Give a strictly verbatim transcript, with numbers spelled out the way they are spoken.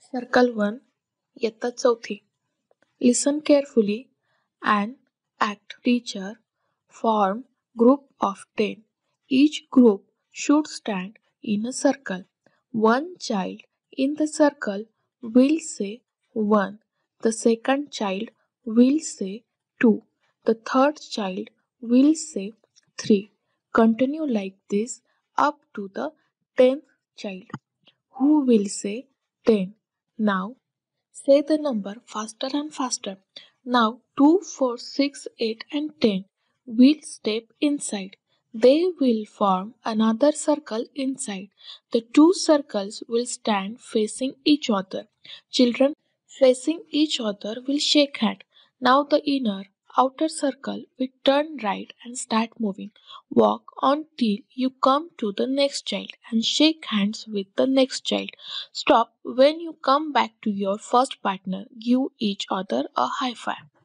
Circle one, इयत्ता चौथी. Listen carefully and act. Teacher, form group of ten. Each group should stand in a circle. One child in the circle will say one. The second child will say two. The third child will say three. Continue like this up to the tenth child, who will say ten. Now say the number faster and faster. Now two, four, six, eight and ten will step inside. They will form another circle inside. The two circles will stand facing each other. Children facing each other will shake hands. Now the inner outer circle will turn right and start moving. Walk on till you come to the next child and shake hands with the next child. Stop when you come back to your first partner. Give each other a high five.